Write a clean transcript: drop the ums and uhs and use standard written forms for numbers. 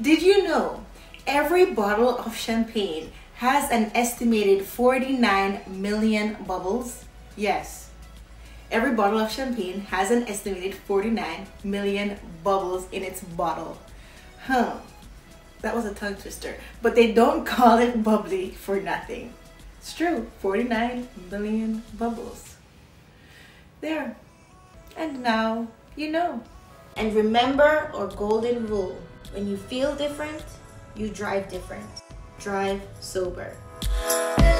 Did you know every bottle of champagne has an estimated 49 million bubbles? Yes, every bottle of champagne has an estimated 49 million bubbles in its bottle. That was a tongue twister, but they don't call it bubbly for nothing. It's true, 49 million bubbles. There, and now you know. And remember our golden rule: when you feel different, you drive different. Drive sober.